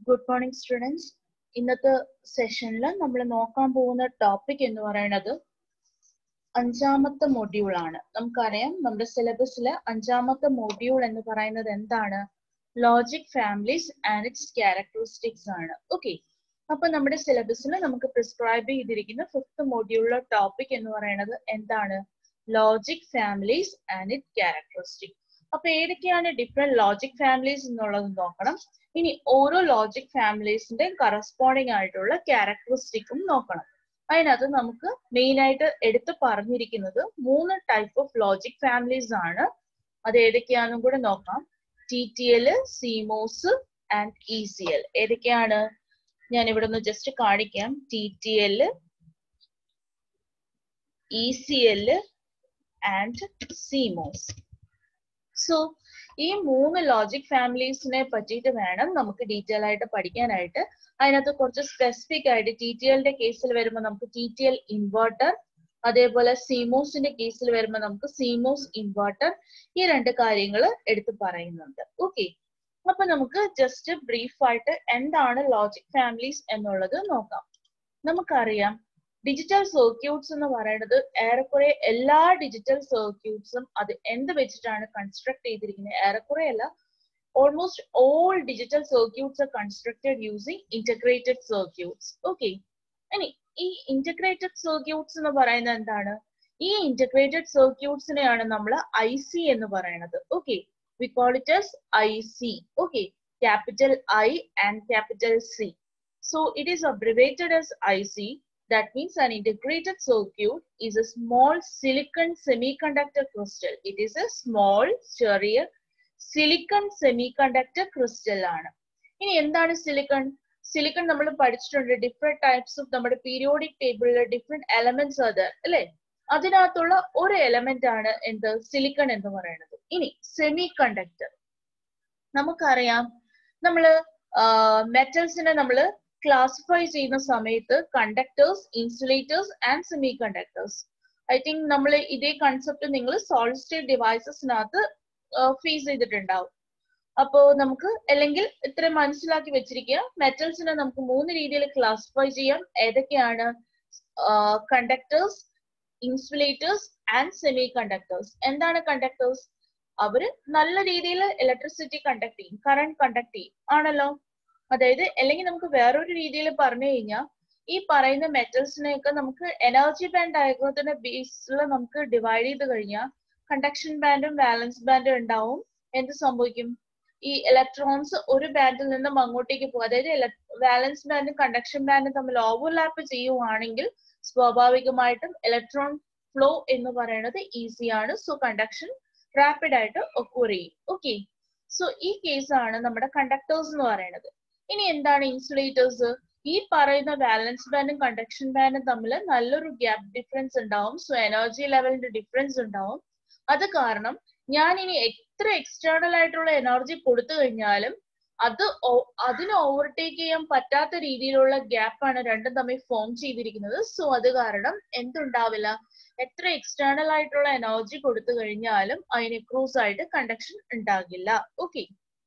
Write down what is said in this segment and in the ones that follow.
Good morning, students. ഇന്നത്തെ സെഷനിൽ നമ്മൾ നോക്കാൻ പോകുന്ന ടോപ്പിക് എന്ന് പറയുന്നത് അഞ്ചാമത്തെ മൊഡ്യൂൾ ആണ്. നമുക്കറിയാം നമ്മുടെ സിലബസിലെ അഞ്ചാമത്തെ മൊഡ്യൂൾ എന്ന് പറയുന്നത് എന്താണ്? Logic families and its characteristics ആണ്. ഓക്കെ, അപ്പൊ നമ്മുടെ സിലബസിൽ നമുക്ക് പ്രിസ്ക്രൈബ് ചെയ്തിരിക്കുന്ന ഫിഫ്ത്ത് മൊഡ്യൂളിലെ ടോപ്പിക് എന്ന് പറയുന്നത് എന്താണ്? Logic families and it characteristics. അപ്പൊ ഏതൊക്കെയാണ് ഡിഫറെന്റ് ലോജിക് ഫാമിലീസ് എന്നുള്ളത് നോക്കണം. ഇനി ഓരോ ലോജിക് ഫാമിലീസിന്റെ കറസ്പോണ്ടിങ് ആയിട്ടുള്ള ക്യാരക്ടറിസ്റ്റിക്കും നോക്കണം. അതിനകത്ത് നമുക്ക് മെയിൻ ആയിട്ട് എടുത്തു പറഞ്ഞിരിക്കുന്നത് 3 ടൈപ്പ് ഓഫ് ലോജിക് ഫാമിലീസ് ആണ്. അത് ഏതൊക്കെയാണെന്നും കൂടെ നോക്കാം. TTL, CMOS and ECL. ഏതൊക്കെയാണ്? ഞാൻ ഇവിടെ ഒന്ന് ജസ്റ്റ് കാണിക്കാം. TTL, ECL and CMOS. So ഈ 3 ലോജിക് ഫാമിലീസിനെ പറ്റിയിട്ട് വേണം നമുക്ക് ഡീറ്റെയിൽ ആയിട്ട് പഠിക്കാനായിട്ട്. അതിനകത്ത് കുറച്ച് സ്പെസിഫിക് ആയിട്ട് TTLന്റെ കേസിൽ വരുമ്പോൾ നമുക്ക് TTL ഇൻവെർട്ടർ, അതേപോലെ CMOSന്റെ കേസിൽ വരുമ്പോൾ നമുക്ക് CMOS ഇൻവെർട്ടർ, ഈ 2 കാര്യങ്ങൾ എടുത്ത് പറയുന്നുണ്ട്. ഓക്കെ, അപ്പൊ നമുക്ക് ജസ്റ്റ് ബ്രീഫ് ആയിട്ട് എന്താണ് ലോജിക് ഫാമിലീസ് എന്നുള്ളത് നോക്കാം. നമുക്കറിയാം ഡിജിറ്റൽ സർക്യൂട്ട്സ് എന്ന് പറയുന്നത് ഏറെക്കുറെ എല്ലാ ഡിജിറ്റൽ സർക്യൂട്ട്സും അത് എന്ത് വെച്ചിട്ടാണ് കൺസ്ട്രക്ട് ചെയ്തിരിക്കുന്നത്? ഏറെക്കുറെ അല്ല, almost all digital circuits are constructed using integrated circuits. Okay, ഇനി ഈ ഇന്റഗ്രേറ്റഡ് സർക്യൂട്ട്സ് എന്ന് പറയുന്നത് എന്താണ്? ഈ ഇന്റഗ്രേറ്റഡ് സർക്യൂട്ട്സിനെയാണ് നമ്മൾ IC എന്ന് പറയുന്നത്. Okay, we call it as IC. Okay, capital I and capital C. So it is abbreviated as IC. That means an integrated circuit is a small silicon semiconductor crystal. It is a small ചെറിയ silicon semiconductor crystal ആണ്. ഇനി എന്താണ് silicon? Silicon നമ്മൾ പഠിച്ചിട്ടുണ്ട്. Different types of നമ്മുടെ periodic ടേബിളിലെ different elements അത് അല്ലെ, അതിനകത്തുള്ള ഒരു എലമെന്റ് ആണ് എന്ത്? സിലിക്കൺ എന്ന് പറയുന്നത്. ഇനി സെമി കണ്ടക്ടർ, നമുക്കറിയാം നമ്മള് മെറ്റൽസിനെ നമ്മള് ക്ലാസിഫൈ ചെയ്യുന്ന സമയത്ത് conductors, insulators and semiconductors. I think നമ്മൾ ഇതേ കൺസെപ്റ്റ് നിങ്ങൾ സോളിഡ് സ്റ്റേറ്റ് ഡിവൈസസിനകത്ത് ഫേസ് ചെയ്തിട്ടുണ്ടാവും. അപ്പോ നമുക്ക് അല്ലെങ്കിൽ ഇത്രയും മനസ്സിലാക്കി വെച്ചിരിക്കുക, മെറ്റൽസിനെ നമുക്ക് 3 രീതിയിൽ ക്ലാസിഫൈ ചെയ്യാം. ഏതൊക്കെയാണ്? Conductors, insulators and semiconductors. എന്താണ് കണ്ടക്ടേഴ്സ്? അവര് നല്ല രീതിയിൽ ഇലക്ട്രിസിറ്റി കണ്ടക്ട് ചെയ്യും, കറണ്ട് കണ്ടക്ട് ചെയ്യും ആണല്ലോ. അതായത് അല്ലെങ്കിൽ നമുക്ക് വേറൊരു രീതിയിൽ പറഞ്ഞു കഴിഞ്ഞാൽ ഈ പറയുന്ന മെറ്റൽസിനെയൊക്കെ നമുക്ക് എനർജി ബാൻഡ് ഡയഗ്രത്തിന്റെ ബേസിൽ നമുക്ക് ഡിവൈഡ് ചെയ്ത് കഴിഞ്ഞാൽ കണ്ടക്ഷൻ ബാൻഡും വാലൻസ് ബാൻഡും ഉണ്ടാവും. എന്ത് സംഭവിക്കും? ഈ ഇലക്ട്രോൺസ് ഒരു ബാൻഡിൽ നിന്നും അങ്ങോട്ടേക്ക് പോകും. അതായത് വാലൻസ് ബാൻഡും കണ്ടക്ഷൻ ബാൻഡും തമ്മിൽ ഓവർലാപ്പ് ചെയ്യുവാണെങ്കിൽ സ്വാഭാവികമായിട്ടും ഇലക്ട്രോൺ ഫ്ലോ എന്ന് പറയുന്നത് ഈസി ആണ്. സോ കണ്ടക്ഷൻ റാപ്പിഡ് ആയിട്ട് ഒക്കൂർ ചെയ്യും. ഓക്കെ, സോ ഈ കേസാണ് നമ്മുടെ കണ്ടക്ടേഴ്സ് എന്ന് പറയുന്നത്. ഇനി എന്താണ് ഇൻസുലേറ്റേഴ്സ്? ഈ പറയുന്ന വാലൻസ് ബാൻഡും കണ്ടക്ഷൻ ബാൻഡും തമ്മിൽ നല്ലൊരു ഗ്യാപ്പ് ഡിഫറൻസ് ഉണ്ടാവും. സോ എനർജി ലെവലിന്റെ ഡിഫറൻസ് ഉണ്ടാവും. അത് കാരണം ഞാൻ ഇനി എത്ര എക്സ്റ്റേണൽ ആയിട്ടുള്ള എനർജി കൊടുത്തു കഴിഞ്ഞാലും അതിന് ഓവർടേക്ക് ചെയ്യാൻ പറ്റാത്ത രീതിയിലുള്ള ഗ്യാപ്പാണ് രണ്ടും തമ്മിൽ ഫോം ചെയ്തിരിക്കുന്നത്. സോ അത് കാരണം എന്തുണ്ടാവില്ല? എത്ര എക്സ്റ്റേണൽ ആയിട്ടുള്ള എനർജി കൊടുത്തു കഴിഞ്ഞാലും അതിന് ക്രൂസ് ആയിട്ട് കണ്ടക്ഷൻ ഉണ്ടാകില്ല. ഓക്കെ,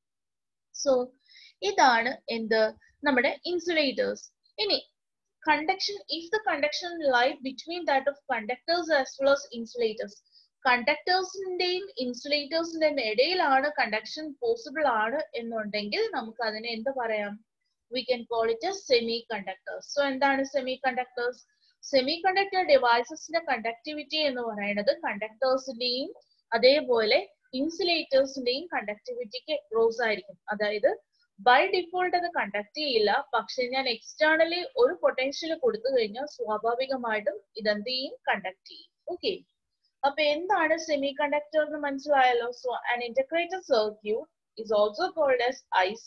സോ ഇതാണ് എന്ത്? നമ്മുടെ ഇൻസുലേറ്റേഴ്സ്. ഇനി conduction, if the conduction lie between that of conductors as well as insulators. കണ്ടക്ടേഴ്സിന്റെയും ഇൻസുലേറ്റേഴ്സിന്റെയും ഇടയിലാണ് കണ്ടക്ഷൻ പോസിബിൾ ആണ് എന്നുണ്ടെങ്കിൽ നമുക്ക് അതിനെ എന്ത് പറയാം? We can call it a semiconductors. So എന്താണ് സെമി കണ്ടക്ടേഴ്സ്? സെമി കണ്ടക്ടർ ഡിവൈസസിന്റെ കണ്ടക്ടിവിറ്റി എന്ന് പറയുന്നത് കണ്ടക്ടേഴ്സിന്റെയും അതേപോലെ ഇൻസുലേറ്റേഴ്സിന്റെയും കണ്ടക്ടിവിറ്റിക്ക് ക്ലോസ് ആയിരിക്കും. അതായത് ബൈ ഡിഫോൾട്ട് അത് കണ്ടക്ട് ചെയ്യില്ല, പക്ഷെ ഞാൻ എക്സ്റ്റേണലി ഒരു പൊട്ടൻഷ്യൽ കൊടുത്തു കഴിഞ്ഞാൽ സ്വാഭാവികമായിട്ടും ഇതെന്ത് ചെയ്യും? കണ്ടക്ട് ചെയ്യും. ഓക്കെ, അപ്പൊ എന്താണ് സെമി കണ്ടക്ടർ എന്ന് മനസ്സിലായല്ലോ. So an integrated circuit is also called as IC.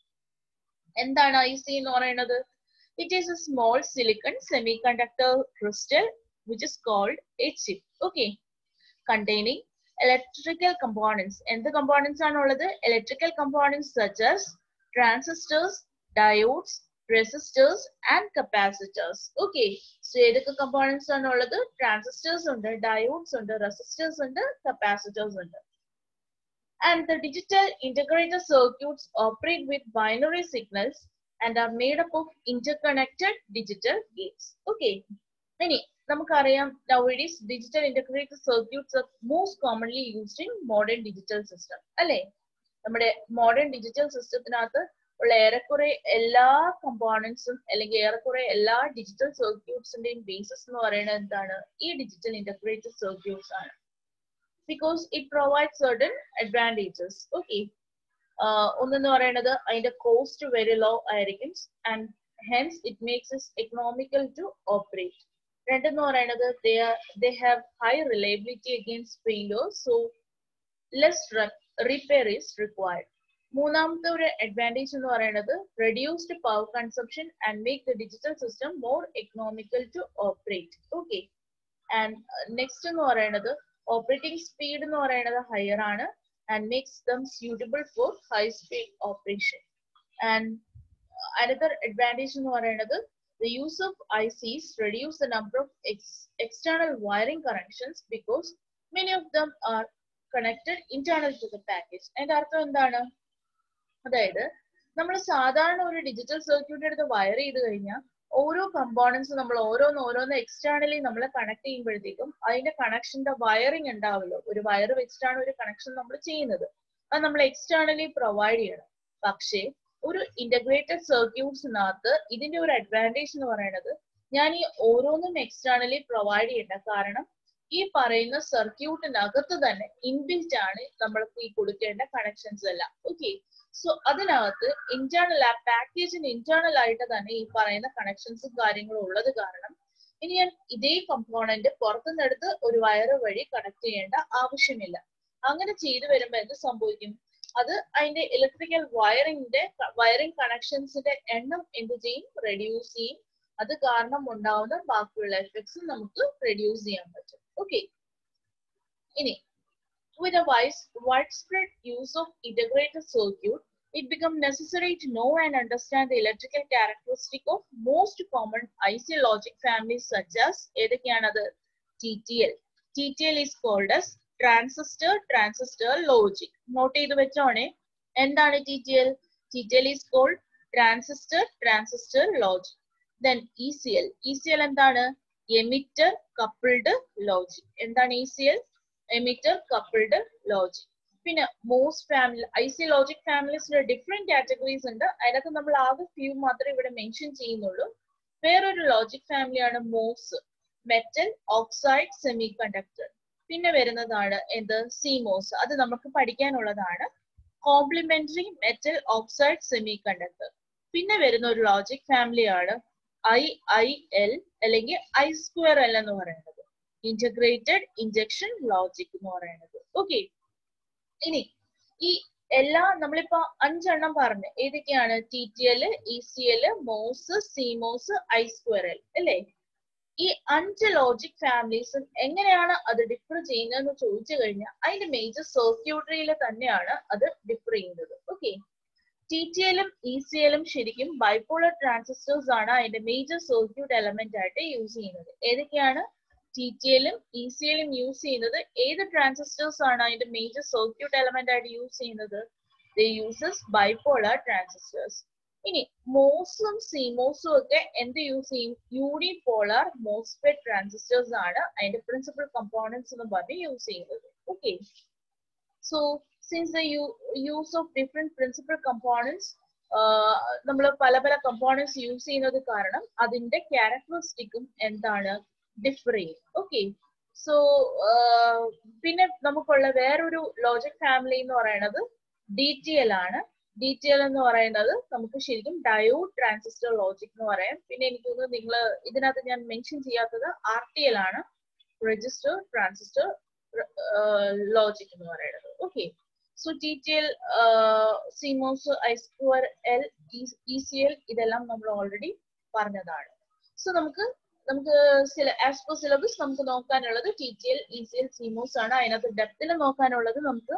എന്താണ് IC എന്ന് പറയുന്നത്? It is a small silicon semiconductor crystal which is called a chip. Okay, containing electrical components. എന്ത് കമ്പോണൻസ് ആണുള്ളത്? Electrical components such as transistors, diodes, resistors and capacitors. Okay, so ഏതൊക്കെ components ആണുള്ളത്? Transistors ഉണ്ട്, diodes ഉണ്ട്, resistors ഉണ്ട്, capacitors ഉണ്ട്. And the digital integrated circuits operate with binary signals and are made up of interconnected digital gates. Okay. Many നമുക്കറിയാം nowadays digital integrated circuits are most commonly used in modern digital system. അല്ലേ? നമ്മുടെ modern digital systemത്തിനകത്ത് ഉള്ള ഏറെക്കുറെ എല്ലാ കമ്പോണൻസും അല്ലെങ്കിൽ ഏറെക്കുറെ എല്ലാ digital സർക്യൂട്ട്സിന്റെയും basis എന്ന് പറയുന്നത് എന്താണ്? ഈ ഡിജിറ്റൽ ഇന്റഗ്രേറ്റഡ് സർക്യൂട്ട്സ് ആണ്. Because it provides certain advantages. Okay. ഒന്നെന്ന് പറയുന്നത് അതിന്റെ കോസ്റ്റ് വെരി ലോ ആയിരിക്കും and hence it makes it economical to operate. രണ്ടെന്ന് പറയുന്നത് they have high reliability against failures, so less repair is required. മൂന്നാമത്തെ ഒരു advantage എന്ന് പറയുന്നത് reduced power consumption and make the digital system more economical to operate. Okay. And next എന്ന് പറയുന്നത് operating speed എന്ന് പറയുന്നത് higher ആണ് and makes them suitable for high speed operation. And another advantage എന്ന് പറയുന്നത് the use of ICs reduce the number of external wiring connections because many of them are connected internal to the package. അതിന്റെ അർത്ഥം എന്താണ്? അതായത് നമ്മൾ സാധാരണ ഒരു digital circuit എടുത്ത് വയർ ചെയ്ത് കഴിഞ്ഞാൽ ഓരോ കമ്പോണൻസ് നമ്മൾ ഓരോന്ന് എക്സ്റ്റേണലി നമ്മൾ കണക്ട് ചെയ്യുമ്പോഴത്തേക്കും അതിന്റെ കണക്ഷന്റെ വയറിംഗ് ഉണ്ടാവുമല്ലോ. ഒരു വയർ വെച്ചിട്ടാണ് ഒരു കണക്ഷൻ നമ്മൾ ചെയ്യുന്നത്. അത് നമ്മൾ എക്സ്റ്റേണലി പ്രൊവൈഡ് ചെയ്യണം. പക്ഷേ ഒരു ഇന്റഗ്രേറ്റഡ് സർക്യൂട്ട്സിനകത്ത് ഇതിന്റെ ഒരു അഡ്വാൻറ്റേജ് എന്ന് പറയുന്നത് ഞാൻ ഈ ഓരോന്നും എക്സ്റ്റേണലി പ്രൊവൈഡ് ചെയ്യേണ്ട. കാരണം ഈ പറയുന്ന സർക്യൂട്ടിനകത്ത് തന്നെ ഇൻബിൽറ്റ് ആണ് നമ്മൾക്ക് ഈ കൊടുക്കേണ്ട കണക്ഷൻസ് എല്ലാം. ഓക്കെ. സോ അതിനകത്ത് ഇന്റേണൽ ആ പാക്കേജിന് ഇന്റേണൽ ആയിട്ട് തന്നെ ഈ പറയുന്ന കണക്ഷൻസും കാര്യങ്ങളും ഉള്ളത് കാരണം ഇനി ഞാൻ ഇതേ കമ്പോണന്റ് പുറത്തുനിന്നെടുത്ത് ഒരു വയറ് വഴി കണക്ട് ചെയ്യേണ്ട ആവശ്യമില്ല. അങ്ങനെ ചെയ്തു വരുമ്പോൾ എന്ത് സംഭവിക്കും? അത് അതിന്റെ ഇലക്ട്രിക്കൽ വയറിംഗ് കണക്ഷൻസിന്റെ എണ്ണം എന്ത് ചെയ്യും? റെഡ്യൂസ് ചെയ്യും. അത് കാരണം ഉണ്ടാവുന്ന ബാക്കിയുള്ള എഫക്ട്സ് നമുക്ക് റെഡ്യൂസ് ചെയ്യാൻ പറ്റും. ഓക്കെ. ഇനി with a widespread use of integrated circuit, it becomes necessary to know and understand the electrical characteristic of most common IC logic families such as TTL. TTL is called as transistor logic. Note ചെയ്തു വെച്ചോണേ. എന്താണ് TTL? TTL is called transistor logic. Then ECL. ECL എന്താണ്? Emitter coupled logic. എന്താണ് ECL? Emitter coupled logic. പിന്നെ MOS family, IC logic families different categories ഉണ്ട്. അതിനകത്ത് നമ്മൾ ആകെ few മാത്രമേ ഇവിടെ മെൻഷൻ ചെയ്യുന്നുള്ളൂ. വേറൊരു ലോജിക് ഫാമിലിയാണ് MOS, metal oxide semiconductor. പിന്നെ വരുന്നതാണ് എന്ത്? CMOS. അത് നമുക്ക് പഠിക്കാനുള്ളതാണ്. Complementary metal oxide semiconductor. പിന്നെ വരുന്ന ഒരു ലോജിക് ഫാമിലിയാണ് IIL അല്ലെങ്കിൽ I2L എന്ന് പറയുന്നത്. ഇന്റഗ്രേറ്റഡ് ഇൻജക്ഷൻ ലോജിക് എന്ന് പറയുന്നത്. ഓക്കെ. ഇനി ഈ എല്ലാ നമ്മളിപ്പോ 5 എണ്ണം പറഞ്ഞു. ഏതൊക്കെയാണ്? TTL, ECL, MOS, CMOS, I2L അല്ലേ? ഈ 5 ലോജിക് ഫാമിലീസും എങ്ങനെയാണ് അത് ഡിഫർ ചെയ്യുന്നതെന്ന് ചോദിച്ചു കഴിഞ്ഞാൽ അതിന്റെ മേജർ സർക്യൂട്ടറിയിൽ തന്നെയാണ് അത് ഡിഫർ ചെയ്യുന്നത്. ഓക്കെ. TTLും ECLും ശരിക്കും ബൈപോളർ ട്രാൻസിസ്റ്റേഴ്സ് ആണ് അതിന്റെ മേജർ സർക്യൂട്ട് എലമെന്റ് ആയിട്ട് യൂസ് ചെയ്യുന്നത്. ഏതൊക്കെയാണ്? TTLും ECLും യൂസ് ചെയ്യുന്നത് ഏത് ട്രാൻസിസ്റ്റേഴ്സ് ആണ് അതിന്റെ മേജർ സർക്യൂട്ട് എലമെന്റ് ആയിട്ട് യൂസ് ചെയ്യുന്നത്? They uses bipolar transistors. ഇനി MOSും CMOSും ഒക്കെ എന്ത് യൂസ് ചെയ്യും? യൂണിപോളാർ MOSFET ട്രാൻസിസ്റ്റേഴ്സ് ആണ് അതിന്റെ പ്രിൻസിപ്പൽ കമ്പോണൻസ് എന്ന് പറഞ്ഞ് യൂസ് ചെയ്യുന്നത്. Okay. So since the use of different principal components, നമ്മൾ പല കമ്പോണൻസ് യൂസ് ചെയ്യുന്നത് കാരണം അതിന്റെ ക്യാരക്ടറിസ്റ്റിക്കും എന്താണ്? ഡിഫർ ചെയ്യും. ഓക്കെ. സോ പിന്നെ നമുക്കുള്ള വേറൊരു ലോജിക് ഫാമിലി എന്ന് പറയുന്നത് DTL ആണ്. DTL എന്ന് പറയുന്നത് നമുക്ക് ശരിക്കും ഡയോഡ് ട്രാൻസിസ്റ്റർ ലോജിക് എന്ന് പറയാം. പിന്നെ എനിക്ക് തോന്നുന്നു നിങ്ങൾ ഇതിനകത്ത് ഞാൻ മെൻഷൻ ചെയ്യാത്തത് RTL ആണ്, രജിസ്റ്റർ ട്രാൻസിസ്റ്റർ ലോജിക് എന്ന് പറയുന്നത്. Okay. So TTL, CMOS, I2L, ECL ഇതെല്ലാം നമ്മൾ ഓൾറെഡി പറഞ്ഞതാണ്. സോ നമുക്ക് ആസ് പെർ സിലബസ് നമുക്ക് നോക്കാനുള്ളത് TTL, ECL, CMOS ആണ്. അതിനകത്ത് ഡെപ്തിൽ നോക്കാനുള്ളത് നമുക്ക്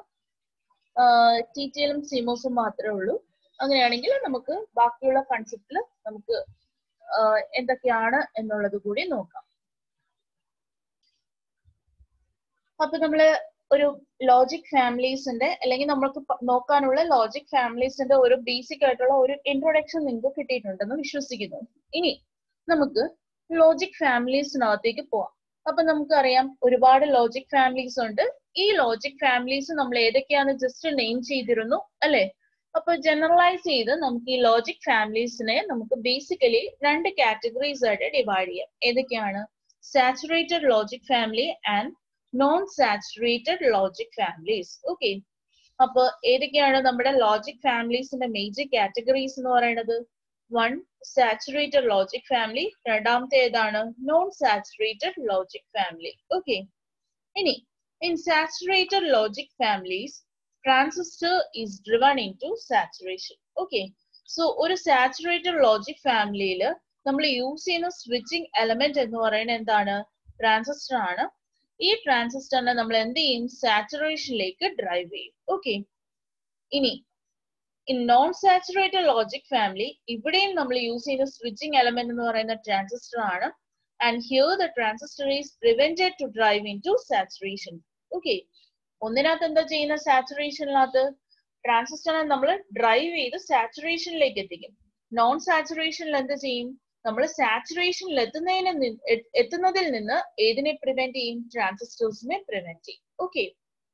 TTLും CMOSും മാത്രമേ ഉള്ളൂ. അങ്ങനെയാണെങ്കിൽ നമുക്ക് ബാക്കിയുള്ള കൺസെപ്റ്റിൽ നമുക്ക് എന്തൊക്കെയാണ് എന്നുള്ളത് കൂടി നോക്കാം. അപ്പൊ നമ്മള് ഒരു ലോജിക് ഫാമിലീസിന്റെ അല്ലെങ്കിൽ നമ്മൾക്ക് നോക്കാനുള്ള ലോജിക് ഫാമിലീസിന്റെ ഒരു ബേസിക് ആയിട്ടുള്ള ഒരു ഇൻട്രൊഡക്ഷൻ നിങ്ങൾക്ക് കിട്ടിയിട്ടുണ്ടെന്ന് വിശ്വസിക്കുന്നു. ഇനി നമുക്ക് ലോജിക് ഫാമിലീസിനകത്തേക്ക് പോവാം. അപ്പൊ നമുക്കറിയാം ഒരുപാട് ലോജിക് ഫാമിലീസ് ഉണ്ട്. ഈ ലോജിക് ഫാമിലീസ് നമ്മൾ ഏതൊക്കെയാന്ന് ജസ്റ്റ് നെയിം ചെയ്തിരുന്നു അല്ലെ? അപ്പൊ ജനറലൈസ് ചെയ്ത് നമുക്ക് ഈ ലോജിക് ഫാമിലീസിനെ നമുക്ക് ബേസിക്കലി രണ്ട് കാറ്റഗറീസ് ആയിട്ട് ഡിവൈഡ് ചെയ്യാം. ഏതൊക്കെയാണ്? Saturated logic family and non saturated logic families. Okay, അപ്പൊ ഏതൊക്കെയാണ് നമ്മുടെ ലോജിക് ഫാമിലീസിന്റെ മേജർ കാറ്റഗറീസ് എന്ന് പറയുന്നത്? One, saturated logic family. രണ്ടാമത്തെ ഏതാണ്? Non saturated logic family. Okay, ഇനി in saturated logic families, transistor is driven into saturation. Okay, so ഒരു saturated logic ഫാമിലിയിൽ നമ്മൾ യൂസ് ചെയ്യുന്ന സ്വിച്ചിങ് എലമെന്റ് എന്ന് പറയുന്നത് എന്താണ്? ട്രാൻസിസ്റ്റർ ആണ്. ഈ ട്രാൻസിസ്റ്ററിനെ നമ്മൾ എന്ത് ചെയ്യും? സാച്ചുറേഷനിലേക്ക് ഡ്രൈവ് ചെയ്യും. ഓക്കെ, ഇനി in non saturated logic family ഇവിടെയും നമ്മൾ യൂസ് ചെയ്യുന്ന സ്വിച്ചിങ് എലമെന്റ് എന്ന് പറയുന്ന ട്രാൻസിസ്റ്റർ ആണ്. And here the transistor is prevented to drive into saturation. Okay, ഒന്നിനകത്ത് എന്താ ചെയ്യുന്ന? സാച്ചുറേഷനിനകത്ത് ട്രാൻസിസ്റ്ററിനെ നമ്മൾ ഡ്രൈവ് ചെയ്ത് സാച്ചുറേഷനിലേക്ക് എത്തിക്കും. നോൺ സാച്ചുറേഷനിൽ എന്ത് ചെയ്യും? നമ്മൾ സാച്ചുറേഷനിൽ എത്തുന്നതിൽ നിന്ന് ഏതിനെ പ്രിവെന്റ് ചെയ്യും? ട്രാൻസിസ്റ്റേഴ്സിനെ പ്രിവെന്റ് ചെയ്യും. ഓക്കെ,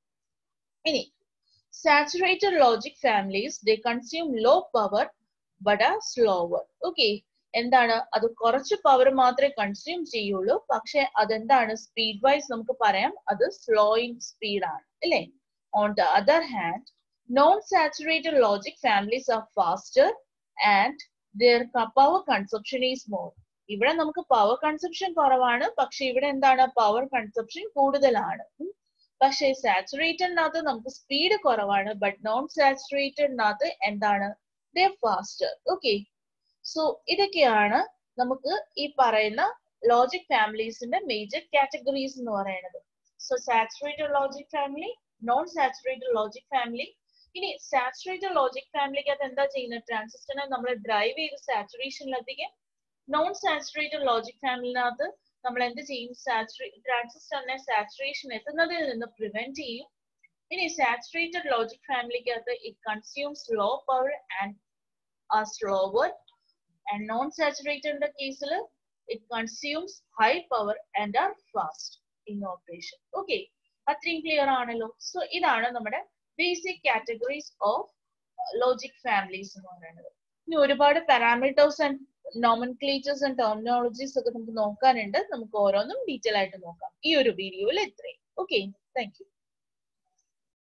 ഇനി saturated logic families, they consume low power but are slower. Okay, എന്താണ്? അത് കുറച്ച് പവർ മാത്രമേ കൺസ്യൂം ചെയ്യുള്ളൂ, പക്ഷെ അതെന്താണ്? സ്പീഡ് വൈസ് നമുക്ക് പറയാം അത് സ്ലോയിങ് സ്പീഡ് ആണ് അല്ലേ? On the other hand, non saturated logic families are faster and their power consumption is more. ഇവിടെ നമുക്ക് പവർ കൺസപ്ഷൻ കുറവാണ്, പക്ഷെ ഇവിടെ എന്താണ്? പവർ കൺസപ്ഷൻ കൂടുതലാണ്. പക്ഷെ സാച്ചുറേറ്റഡിനകത്ത് നമുക്ക് സ്പീഡ് കുറവാണ്, ബട്ട് നോൺ സാച്ചുറേറ്റഡിനകത്ത് എന്താണ്? ദേ ഫാസ്റ്റർ. ഓക്കെ, സോ ഇതൊക്കെയാണ് നമുക്ക് ഈ പറയുന്ന ലോജിക് ഫാമിലീസിന്റെ മേജർ കാറ്റഗറീസ് എന്ന് പറയുന്നത്. So saturated logic family, non saturated logic family. ഇനി സാച്ചുറേറ്റഡ് ലോജിക് ഫാമിലിക്കകത്ത് എന്താ ചെയ്യുന്നത്? ട്രാൻസിസ്റ്ററിനെ നമ്മൾ ഡ്രൈവ് ചെയ്ത് സാച്ചുറേഷനിലെത്തിക്കും. നോൺ സാച്ചുറേറ്റഡ് ലോജിക് ഫാമിലിനകത്ത് നമ്മൾ എന്ത് ചെയ്യും? ട്രാൻസിസ്റ്ററിനെ സാച്ചുറേഷൻ എത്തുന്നതിൽ നിന്ന് പ്രിവെന്റ് ചെയ്യും. ഇനി സാച്ചുറേറ്റഡ് ലോജിക് ഫാമിലിക്കകത്ത് it consumes low power and are slower. And non സാച്ചുറേറ്റഡിന്റെ കേസിൽ it consumes high power and are fast in operation. Okay, അത്രയും ക്ലിയർ ആണല്ലോ? സോ ഇതാണ് നമ്മുടെ basic categories of logic families എന്ന് പറയുന്നത്. ഇനി ഒരുപാട് parameters and nomenclatures and terminologies ഒക്കെ നമുക്ക് നോക്കാനുണ്ട്. നമുക്ക് ഓരോന്നും ഡീറ്റെയിൽ ആയിട്ട് നോക്കാം ഈ ഒരു വീഡിയോയിൽ. ഇത്രയും. Okay, thank U.